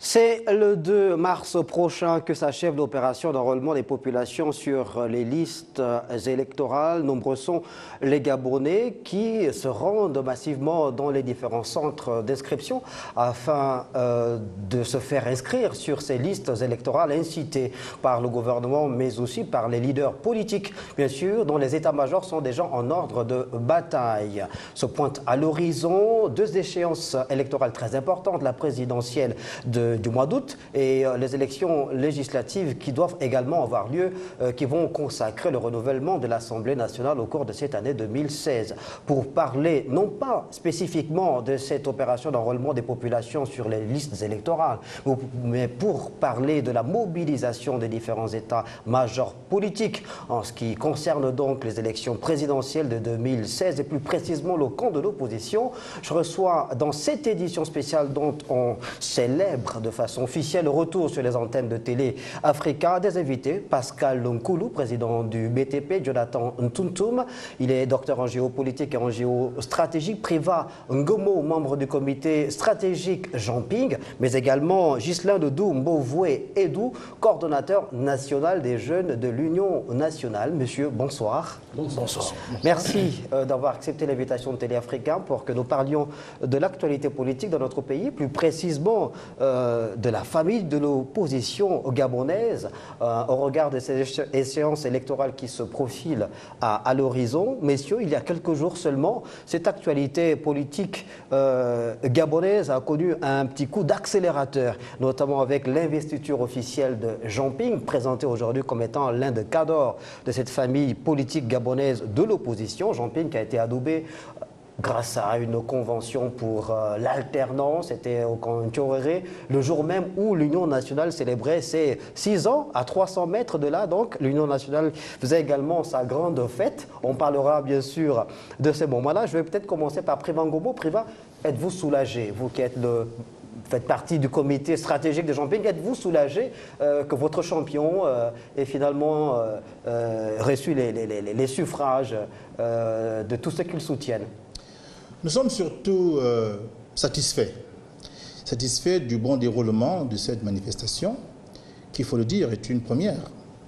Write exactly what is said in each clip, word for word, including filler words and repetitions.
C'est le deux mars prochain que s'achève l'opération d'enrôlement des populations sur les listes électorales. Nombreux sont les Gabonais qui se rendent massivement dans les différents centres d'inscription afin euh, de se faire inscrire sur ces listes électorales incitées par le gouvernement, mais aussi par les leaders politiques, bien sûr, dont les états-majors sont déjà en ordre de bataille. Se pointent à l'horizon deux échéances électorales très importantes, la présidentielle de du mois d'août et euh, les élections législatives qui doivent également avoir lieu, euh, qui vont consacrer le renouvellement de l'Assemblée nationale au cours de cette année deux mille seize. Pour parler non pas spécifiquement de cette opération d'enrôlement des populations sur les listes électorales, mais pour parler de la mobilisation des différents états-majors politiques en ce qui concerne donc les élections présidentielles de deux mille seize et plus précisément le camp de l'opposition, je reçois dans cette édition spéciale dont on célèbre de façon officielle le retour sur les antennes de Télé Africa des invités. Pascal Nkoulou, président du B T P, Jonathan Ntuntum, il est docteur en géopolitique et en géostratégie, Priva Ngomo, membre du comité stratégique Jean-Ping, mais également Ghislain Doudou Mbovoué Edou, coordonnateur national des jeunes de l'Union nationale. Monsieur, bonsoir. Bonsoir. Bonsoir. Merci euh, d'avoir accepté l'invitation de Télé Africa pour que nous parlions de l'actualité politique de notre pays, plus précisément euh, de la famille de l'opposition gabonaise euh, au regard de ces échéances électorales qui se profilent à, à l'horizon. Messieurs, il y a quelques jours seulement, cette actualité politique euh, gabonaise a connu un petit coup d'accélérateur, notamment avec l'investiture officielle de Jean-Ping, présenté aujourd'hui comme étant l'un des cadors de cette famille politique gabonaise de l'opposition. Jean-Ping qui a été adoubé grâce à une convention pour euh, l'alternance, c'était au Kantioréré, le jour même où l'Union nationale célébrait ses six ans, à trois cents mètres de là. Donc, l'Union nationale faisait également sa grande fête. On parlera bien sûr de ces moments-là. Je vais peut-être commencer par Priva Ngomo. Priva, êtes-vous soulagé, vous qui êtes le... faites partie du comité stratégique de Jean-Ping, êtes-vous soulagé euh, que votre champion euh, ait finalement euh, euh, reçu les, les, les, les suffrages euh, de tous ceux qui le soutiennent? Nous sommes surtout euh, satisfaits, satisfaits du bon déroulement de cette manifestation, qui, il faut le dire, est une première.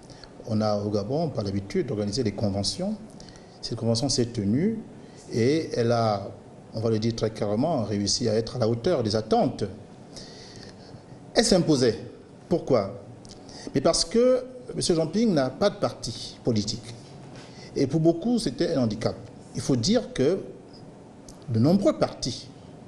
On a au Gabon, par l'habitude, d'organiser des conventions. Cette convention s'est tenue et elle a, on va le dire très clairement, réussi à être à la hauteur des attentes. Elle s'imposait. Pourquoi? Mais parce que M. Jean-Ping n'a pas de parti politique. Et pour beaucoup, c'était un handicap. Il faut dire que de nombreux partis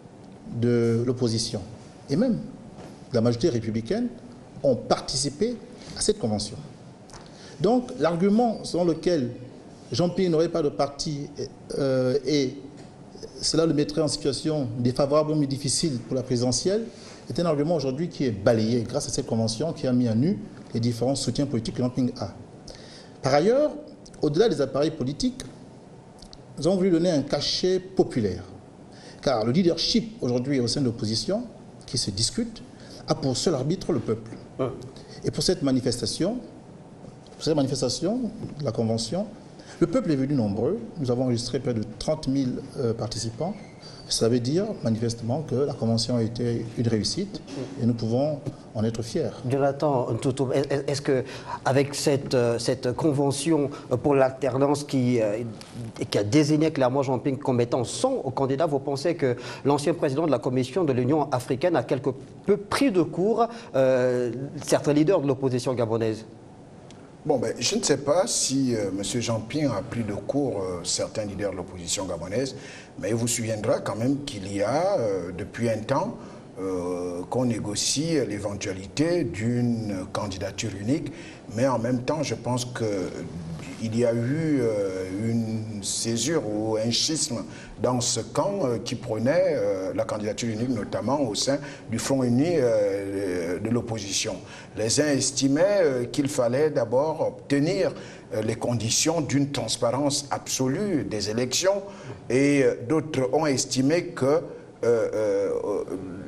de l'opposition et même de la majorité républicaine ont participé à cette convention. Donc l'argument selon lequel Jean-Ping n'aurait pas de parti euh, et cela le mettrait en situation défavorable mais difficile pour la présidentielle est un argument aujourd'hui qui est balayé grâce à cette convention qui a mis à nu les différents soutiens politiques que Jean-Ping a. Par ailleurs, au-delà des appareils politiques, nous avons voulu donner un cachet populaire. Car le leadership aujourd'hui au sein de l'opposition, qui se discute, a pour seul arbitre le peuple. Et pour cette manifestation, pour cette manifestation de la Convention, le peuple est venu nombreux. Nous avons enregistré près de trente mille euh, participants. Ça veut dire manifestement que la Convention a été une réussite et nous pouvons en être fiers. Jonathan, est-ce que avec cette, cette convention pour l'alternance qui, qui a désigné clairement Jean-Ping comme étant son candidat, vous pensez que l'ancien président de la Commission de l'Union africaine a quelque peu pris de court euh, certains leaders de l'opposition gabonaise? Bon, ben, je ne sais pas si euh, M. Jean-Ping a pris de court euh, certains leaders de l'opposition gabonaise, mais il vous souviendra quand même qu'il y a, euh, depuis un temps, euh, qu'on négocie l'éventualité d'une candidature unique, mais en même temps, je pense qu'il y a eu euh, une césure ou un schisme dans ce camp euh, qui prenait euh, la candidature unique, notamment au sein du Front uni euh, de l'opposition. Les uns estimaient euh, qu'il fallait d'abord obtenir euh, les conditions d'une transparence absolue des élections et euh, d'autres ont estimé que euh, euh,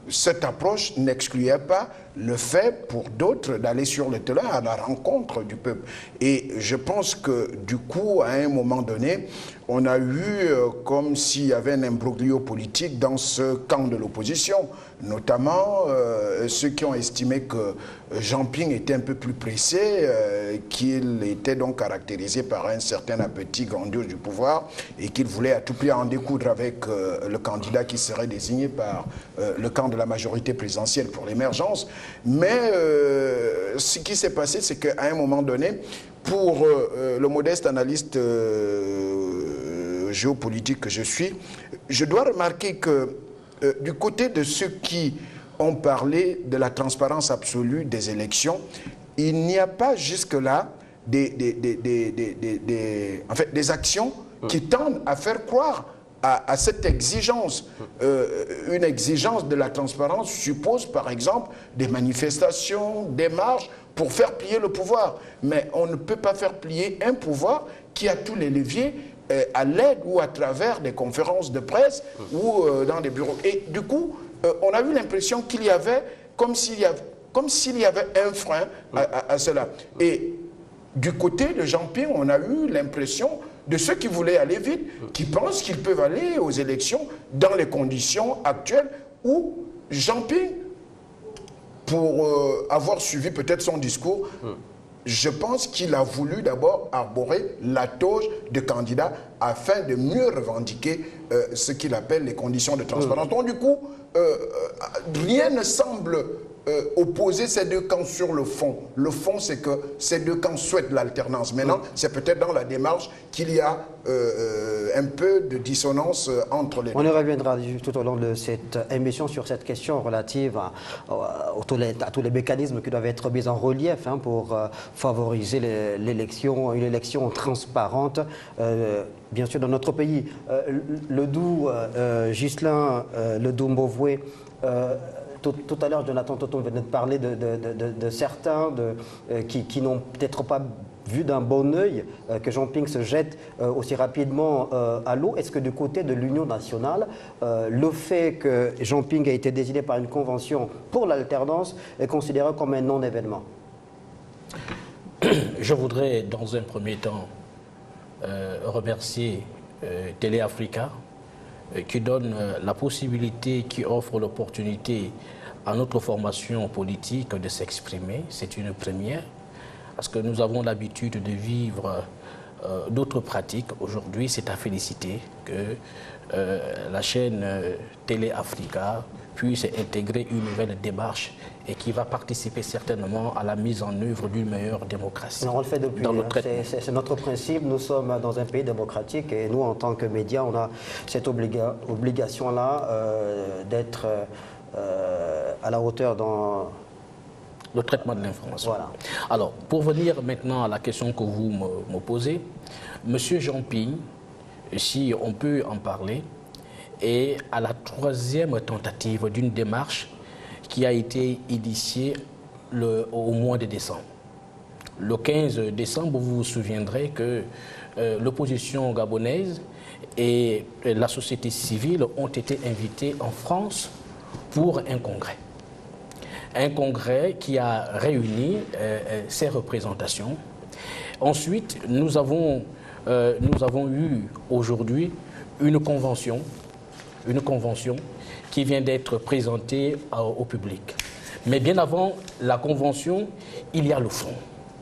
cette approche n'excluait pas le fait pour d'autres d'aller sur le terrain à la rencontre du peuple. Et je pense que du coup, à un moment donné, on a eu euh, comme s'il y avait un imbroglio politique dans ce camp de l'opposition, notamment euh, ceux qui ont estimé que Jean Ping était un peu plus pressé, euh, qu'il était donc caractérisé par un certain appétit grandiose du pouvoir et qu'il voulait à tout prix en découdre avec euh, le candidat qui serait désigné par euh, le camp de la majorité présidentielle pour l'émergence. Mais euh, ce qui s'est passé, c'est qu'à un moment donné, pour euh, le modeste analyste euh, géopolitique que je suis, je dois remarquer que euh, du côté de ceux qui ont parlé de la transparence absolue des élections, il n'y a pas jusque-là des, des, des, des, des, des, des, en fait, des actions qui tendent à faire croire à, à cette exigence. Euh, une exigence de la transparence suppose par exemple des manifestations, des marches pour faire plier le pouvoir. Mais on ne peut pas faire plier un pouvoir qui a tous les leviers euh, à l'aide ou à travers des conférences de presse ou euh, dans des bureaux. Et du coup, euh, on a eu l'impression qu'il y avait comme s'il y avait, comme s'il y avait un frein à, à, à cela. Et du côté de Jean Ping, on a eu l'impression de ceux qui voulaient aller vite, qui pensent qu'ils peuvent aller aux élections dans les conditions actuelles où Jean Ping, pour euh, avoir suivi peut-être son discours, mmh. je pense qu'il a voulu d'abord arborer la toge de candidat afin de mieux revendiquer euh, ce qu'il appelle les conditions de transparence. Mmh. Donc du coup, euh, rien ne semble euh, opposer ces deux camps sur le fond. Le fond, c'est que ces deux camps souhaitent l'alternance. Maintenant, mmh. c'est peut-être dans la démarche qu'il y a euh, un peu de dissonance entre les deux. On y reviendra tout au long de cette émission sur cette question relative à, à, à, tous, les, à tous les mécanismes qui doivent être mis en relief hein, pour euh, favoriser l'élection, une élection transparente. Euh, bien sûr, dans notre pays, euh, le doux euh, Ghislain euh, Ledoux-Mbovoué, euh, Tout, tout à l'heure, Jonathan Toton venait de parler de, de, de, de certains de, euh, qui, qui n'ont peut-être pas vu d'un bon œil euh, que Jean Ping se jette euh, aussi rapidement euh, à l'eau. Est-ce que du côté de l'Union nationale, euh, le fait que Jean Ping a été désigné par une convention pour l'alternance est considéré comme un non-événement? Je voudrais, dans un premier temps, euh, remercier euh, Télé Africa, qui donne la possibilité, qui offre l'opportunité à notre formation politique de s'exprimer. C'est une première, parce que nous avons l'habitude de vivre euh, d'autres pratiques. Aujourd'hui, c'est à féliciter que euh, la chaîne euh, Télé Africa puisse intégrer une nouvelle démarche et qui va participer certainement à la mise en œuvre d'une meilleure démocratie. On le fait depuis, hein. C'est notre principe, nous sommes dans un pays démocratique et nous, en tant que médias, on a cette obliga obligation-là euh, d'être euh, à la hauteur dans le traitement de l'information. Voilà. Alors, pour venir maintenant à la question que vous me, me posez, M. Jean Ping, si on peut en parler, est à la troisième tentative d'une démarche qui a été initiée le, au mois de décembre. Le quinze décembre, vous vous souviendrez que euh, l'opposition gabonaise et la société civile ont été invités en France pour un congrès. Un congrès qui a réuni euh, ces représentations. Ensuite, nous avons, euh, nous avons eu aujourd'hui une convention, une convention qui vient d'être présentée euh, au public. Mais bien avant la convention, il y a le fond.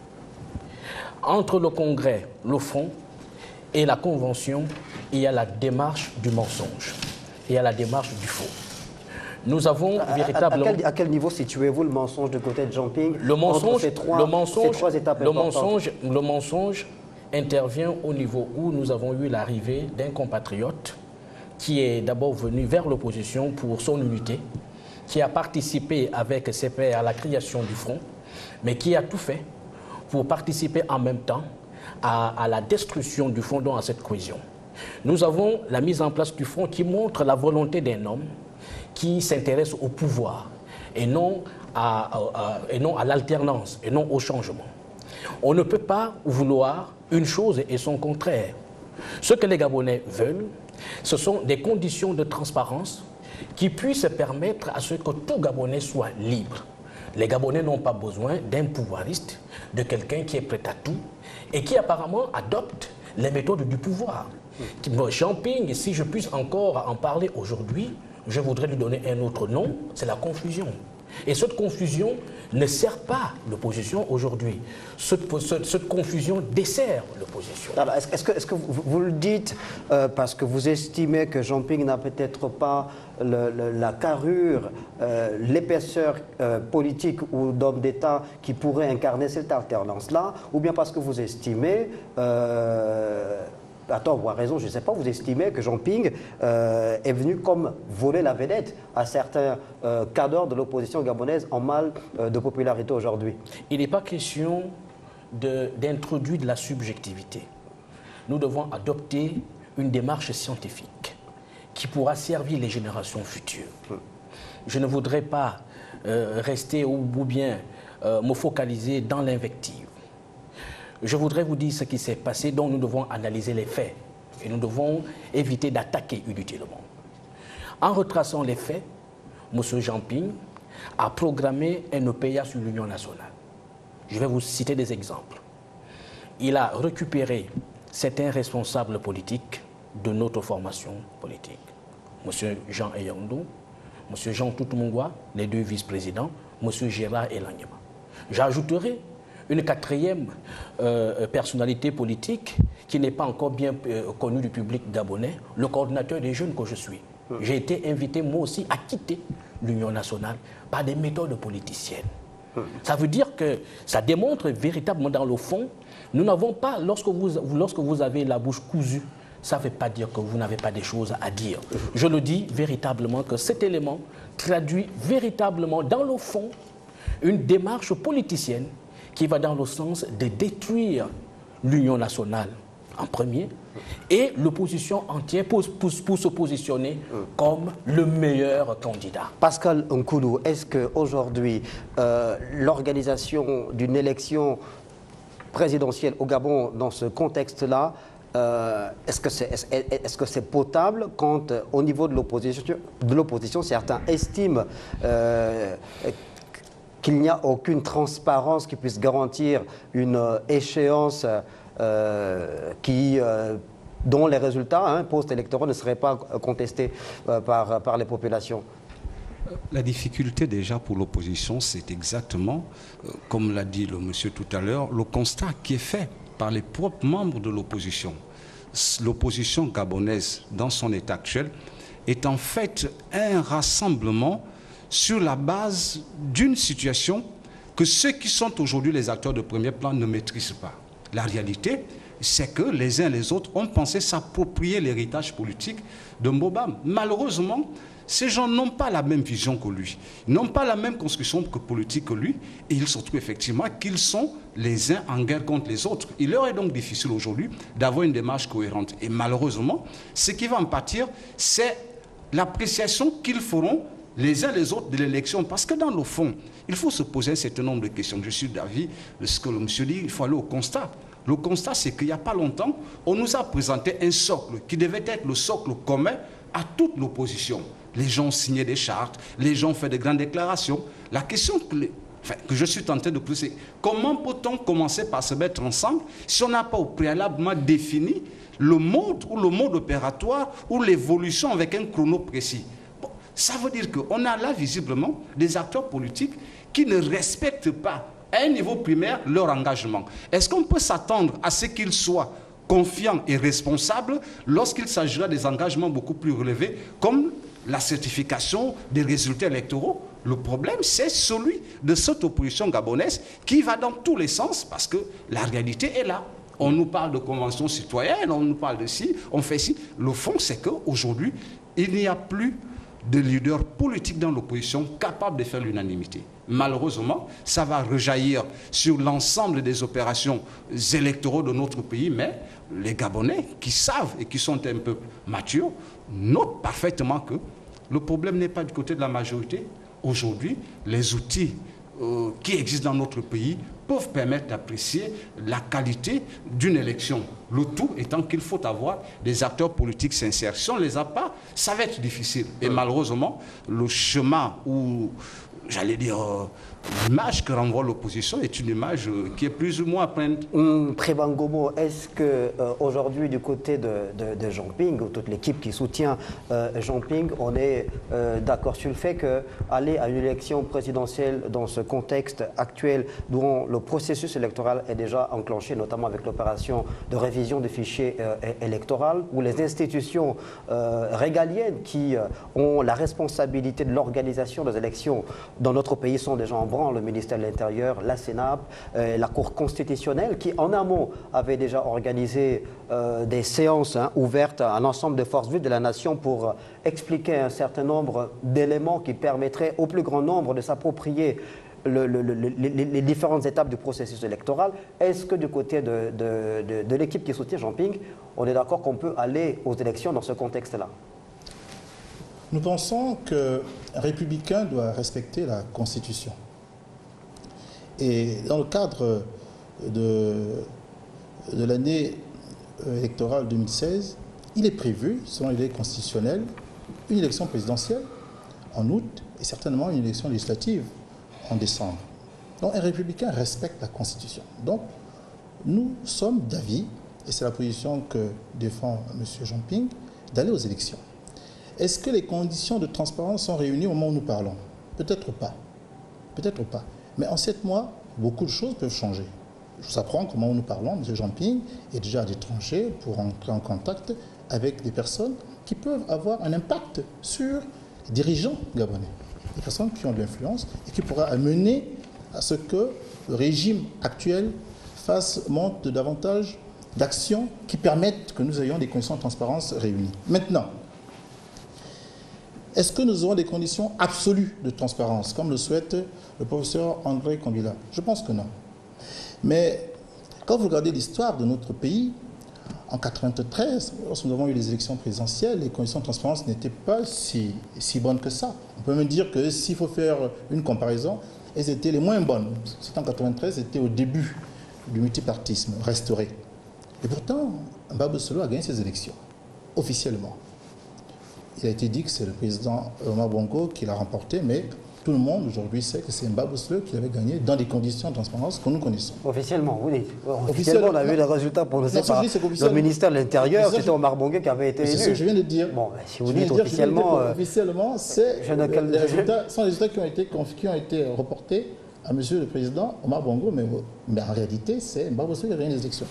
Entre le congrès, le fond, et la convention, il y a la démarche du mensonge. Il y a la démarche du faux. Nous avons à, véritablement... À, à, quel, à quel niveau situez-vous le mensonge de côté de Jean Ping? Le mensonge, ces trois, le mensonge, ces trois étapes le mensonge, le mensonge intervient au niveau où nous avons eu l'arrivée d'un compatriote qui est d'abord venu vers l'opposition pour son unité, qui a participé avec ses pairs à la création du front, mais qui a tout fait pour participer en même temps à, à la destruction du front, donc à cette cohésion. Nous avons la mise en place du front qui montre la volonté d'un homme qui s'intéresse au pouvoir et non à, à, et non à l'alternance et non au changement. On ne peut pas vouloir une chose et son contraire. Ce que les Gabonais veulent, ce sont des conditions de transparence qui puisse permettre à ce que tout Gabonais soit libre. Les Gabonais n'ont pas besoin d'un pouvoiriste, de quelqu'un qui est prêt à tout et qui apparemment adopte les méthodes du pouvoir. Jean Ping, si je puisse encore en parler aujourd'hui, je voudrais lui donner un autre nom, c'est la confusion. Et cette confusion ne sert pas l'opposition aujourd'hui. Cette, cette, cette confusion dessert l'opposition. Est-ce est que, est que vous, vous le dites euh, parce que vous estimez que Jean Ping n'a peut-être pas le, le, la carrure, euh, l'épaisseur euh, politique ou d'homme d'État qui pourrait incarner cette alternance-là, ou bien parce que vous estimez... Euh, à tort ou à raison, je ne sais pas, vous estimez que Jean Ping euh, est venu comme voler la vedette à certains euh, cadres de l'opposition gabonaise en mal euh, de popularité aujourd'hui? Il n'est pas question d'introduire de, de la subjectivité. Nous devons adopter une démarche scientifique qui pourra servir les générations futures. Hum. Je ne voudrais pas euh, rester ou, ou bien euh, me focaliser dans l'invective. Je voudrais vous dire ce qui s'est passé, donc nous devons analyser les faits et nous devons éviter d'attaquer inutilement. En retraçant les faits, M. Jean Ping a programmé un O P A sur l'Union nationale. Je vais vous citer des exemples. Il a récupéré certains responsables politiques de notre formation politique. M. Jean Eyandou, M. Jean Toutoumongwa, les deux vice-présidents, M. Gérard Elangema. J'ajouterai une quatrième euh, personnalité politique qui n'est pas encore bien euh, connue du public gabonais, le coordinateur des jeunes que je suis. J'ai été invité moi aussi à quitter l'Union nationale par des méthodes politiciennes. Ça veut dire que ça démontre véritablement dans le fond, nous n'avons pas, lorsque vous, lorsque vous avez la bouche cousue, ça ne veut pas dire que vous n'avez pas des choses à dire. Je le dis véritablement que cet élément traduit véritablement dans le fond une démarche politicienne qui va dans le sens de détruire l'Union nationale en premier et l'opposition entière pour, pour, pour se positionner comme le meilleur candidat. Pascal Nkoulou, est-ce qu'aujourd'hui, euh, l'organisation d'une élection présidentielle au Gabon dans ce contexte-là, euh, est-ce que c'est est, est-ce que c'est potable quand, euh, au niveau de l'opposition, de l'opposition, certains estiment euh, qu'il n'y a aucune transparence qui puisse garantir une euh, échéance euh, qui, euh, dont les résultats hein, post-électoraux ne seraient pas contestés euh, par, par les populations? La difficulté déjà pour l'opposition, c'est exactement, euh, comme l'a dit le monsieur tout à l'heure, le constat qui est fait par les propres membres de l'opposition. L'opposition gabonaise, dans son état actuel, est en fait un rassemblement sur la base d'une situation que ceux qui sont aujourd'hui les acteurs de premier plan ne maîtrisent pas. La réalité, c'est que les uns et les autres ont pensé s'approprier l'héritage politique de Mbobam. Malheureusement, ces gens n'ont pas la même vision que lui, n'ont pas la même construction politique que lui, et ils se trouvent effectivement qu'ils sont les uns en guerre contre les autres. Il leur est donc difficile aujourd'hui d'avoir une démarche cohérente. Et malheureusement, ce qui va en pâtir, c'est l'appréciation qu'ils feront les uns les autres de l'élection. Parce que dans le fond, il faut se poser un certain nombre de questions. Je suis d'avis de ce que le monsieur dit, il faut aller au constat. Le constat, c'est qu'il n'y a pas longtemps, on nous a présenté un socle qui devait être le socle commun à toute l'opposition. Les gens signaient des chartes, les gens faisaient de grandes déclarations. La question que, les, enfin, que je suis tenté de poser, c'est comment peut-on commencer par se mettre ensemble si on n'a pas au préalablement défini le mode ou le mode opératoire ou l'évolution avec un chrono précis? Ça veut dire qu'on a là visiblement des acteurs politiques qui ne respectent pas à un niveau primaire leur engagement. Est-ce qu'on peut s'attendre à ce qu'ils soient confiants et responsables lorsqu'il s'agira des engagements beaucoup plus relevés comme la certification des résultats électoraux? Le problème, c'est celui de cette opposition gabonaise qui va dans tous les sens parce que la réalité est là. On nous parle de convention citoyenne, on nous parle de ci, on fait ci. Le fond, c'est qu'aujourd'hui, il n'y a plus de leaders politiques dans l'opposition capables de faire l'unanimité. Malheureusement, ça va rejaillir sur l'ensemble des opérations électoraux de notre pays, mais les Gabonais qui savent et qui sont un peu matures notent parfaitement que le problème n'est pas du côté de la majorité. Aujourd'hui, les outils euh, qui existent dans notre pays peuvent permettre d'apprécier la qualité d'une élection. Le tout étant qu'il faut avoir des acteurs politiques sincères. Si on ne les a pas, ça va être difficile. Et malheureusement, le chemin où, j'allais dire, euh, l'image que renvoie l'opposition est une image euh, qui est plus ou moins pleine. Hum, Préban Gomo, est-ce qu'aujourd'hui, euh, du côté de, de, de Jean Ping, ou toute l'équipe qui soutient euh, Jean Ping, on est euh, d'accord sur le fait qu'aller à une élection présidentielle dans ce contexte actuel, dont le processus électoral est déjà enclenché, notamment avec l'opération de révision des fichiers euh, électoraux, où les institutions euh, régaliennes qui euh, ont la responsabilité de l'organisation des élections dans notre pays sont déjà en branle, le ministère de l'Intérieur, la Sénap, euh, la Cour constitutionnelle, qui en amont avait déjà organisé euh, des séances hein, ouvertes à l'ensemble des forces vives de la nation pour euh, expliquer un certain nombre d'éléments qui permettraient au plus grand nombre de s'approprier Le, le, le, les, les différentes étapes du processus électoral. Est-ce que du côté de, de, de, de l'équipe qui soutient Jean Ping, on est d'accord qu'on peut aller aux élections dans ce contexte-là? Nous pensons qu'un républicain doit respecter la Constitution. Et dans le cadre de, de l'année électorale deux mille seize, il est prévu, selon les lois constitutionnelles, une élection présidentielle en août et certainement une élection législative en décembre. Donc un républicain respecte la Constitution. Donc nous sommes d'avis, et c'est la position que défend M. Jean Ping, d'aller aux élections. Est-ce que les conditions de transparence sont réunies au moment où nous parlons? Peut-être pas. Peut-être pas. Mais en sept mois, beaucoup de choses peuvent changer. Je vous apprends qu'au moment où nous parlons, M. Jean Ping est déjà à l'étranger pour entrer en contact avec des personnes qui peuvent avoir un impact sur les dirigeants gabonais. Des personnes qui ont de l'influence et qui pourraient amener à ce que le régime actuel fasse monte davantage d'actions qui permettent que nous ayons des conditions de transparence réunies. Maintenant, est-ce que nous aurons des conditions absolues de transparence, comme le souhaite le professeur André Kombila? Je pense que non. Mais quand vous regardez l'histoire de notre pays, en mille neuf cent quatre-vingt-treize, lorsque nous avons eu les élections présidentielles, les conditions de transparence n'étaient pas si, si bonnes que ça. On peut même dire que s'il faut faire une comparaison, elles étaient les moins bonnes. C'était en mille neuf cent quatre-vingt-treize, c'était au début du multipartisme restauré. Et pourtant, Mbaba Solo a gagné ces élections, officiellement. Il a été dit que c'est le président Omar Bongo qui l'a remporté, mais tout le monde aujourd'hui sait que c'est Mbaba Solo qui avait gagné dans des conditions de transparence que nous connaissons. Officiellement, oui. Officiellement, Officiellement on a vu les résultats prononcés par le ministère de l'Intérieur. C'était Omar Bongo qui avait été élu. C'est ce que je viens de dire. Bon, si vous dites officiellement... Dire, officiellement, c'est les résultats, sont les résultats qui ont été, qui ont été reportés à monsieur le président Omar Bongo, mais, mais en réalité, c'est Mbaba Solo qui a gagné les élections.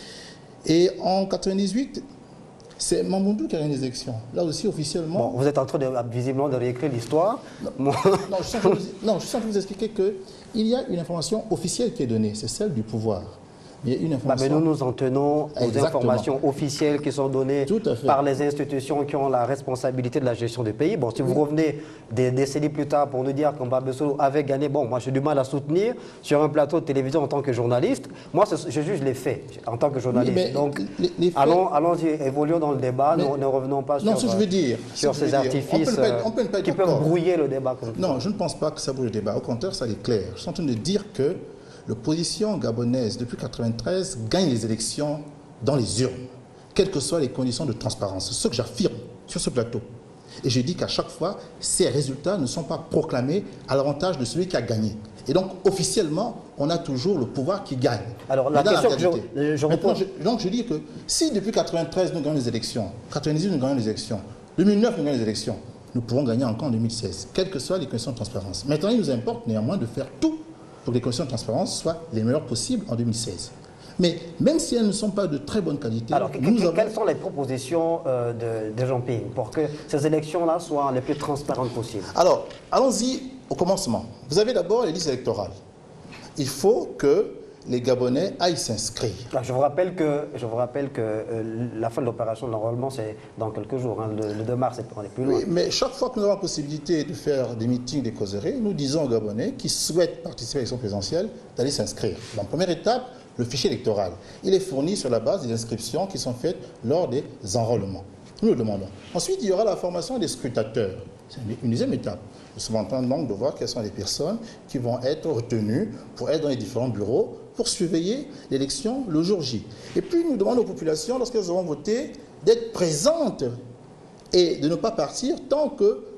Et en mille neuf cent quatre-vingt-dix-huit, c'est Mamoudou qui a gagné les élections. Là aussi, officiellement... Bon, vous êtes en train de, visiblement de réécrire l'histoire. Non, non, je suis en train de vous expliquer qu'il y a une information officielle qui est donnée, c'est celle du pouvoir. Il y a une information... Bah, mais nous nous en tenons aux Exactement. informations officielles qui sont données par les institutions qui ont la responsabilité de la gestion du pays. Bon, si vous oui. revenez des décennies plus tard pour nous dire qu'Mbaba Solo avait gagné, bon, moi j'ai du mal à soutenir sur un plateau de télévision en tant que journaliste. Moi, je juge les faits en tant que journaliste. Oui, Donc, les, les faits... allons, allons-y, évoluons dans le débat, mais... ne revenons pas non, sur, je veux dire, sur ces artifices on peut pas, on peut pas qui peuvent brouiller le débat. Comme non, je ne pense pas que ça brouille le débat. Au contraire, ça est clair. Je suis en train de dire que l'opposition gabonaise, depuis mille neuf cent quatre-vingt-treize, gagne les élections dans les urnes, quelles que soient les conditions de transparence. C'est ce que j'affirme sur ce plateau. Et je dis qu'à chaque fois, ces résultats ne sont pas proclamés à l'avantage de celui qui a gagné. Et donc, officiellement, on a toujours le pouvoir qui gagne. Alors, la question la que je, je Maintenant, je, donc, je dis que si depuis mille neuf cent quatre-vingt-treize, nous gagnons les élections, mille neuf cent quatre-vingt-dix-huit, nous gagnons les élections, deux mille neuf, nous gagnons les élections, nous pourrons gagner encore en deux mille seize, quelles que soient les conditions de transparence. Maintenant, il nous importe néanmoins de faire tout pour que les conditions de transparence soient les meilleures possibles en deux mille seize. Mais même si elles ne sont pas de très bonne qualité... Alors, nous que, avons... quelles sont les propositions euh, de, de Jean Ping pour que ces élections-là soient les plus transparentes possibles? Alors, allons-y au commencement. Vous avez d'abord les listes électorales. Il faut que les Gabonais aillent s'inscrire. Je vous rappelle que, je vous rappelle que euh, la fin de l'opération, normalement, c'est dans quelques jours. Hein, le, le deux mars, on est plus loin. Oui, mais chaque fois que nous avons la possibilité de faire des meetings, des causeries, nous disons aux Gabonais qui souhaitent participer à l'élection présidentielle d'aller s'inscrire. Dans la première étape, le fichier électoral. Il est fourni sur la base des inscriptions qui sont faites lors des enrôlements. Nous le demandons. Ensuite, il y aura la formation des scrutateurs. C'est une deuxième étape. Nous sommes en train donc de voir quelles sont les personnes qui vont être retenues pour être dans les différents bureaux pour surveiller l'élection le jour J. Et puis nous demandons aux populations, lorsqu'elles auront voté, d'être présentes et de ne pas partir tant que